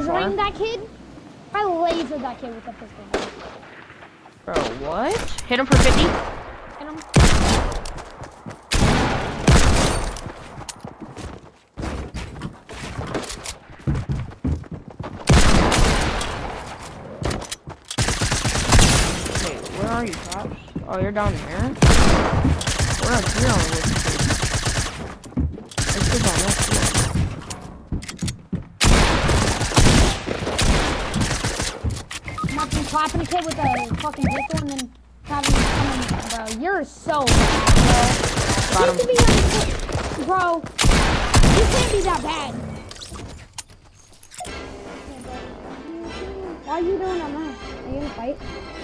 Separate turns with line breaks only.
framed that kid. I lasered that kid with a pistol.
Bro, what? Hit him for 50?
Hit him.
Wait, where are you, Tops? Oh, you're down there? We're up here on this kid. This kid's on this floor.
Clapping a kid with a fucking pistol and then having him come in. Bro, you're so bad, bro. You should be bro, you can't be that bad. Why are you doing that now? Are you gonna fight?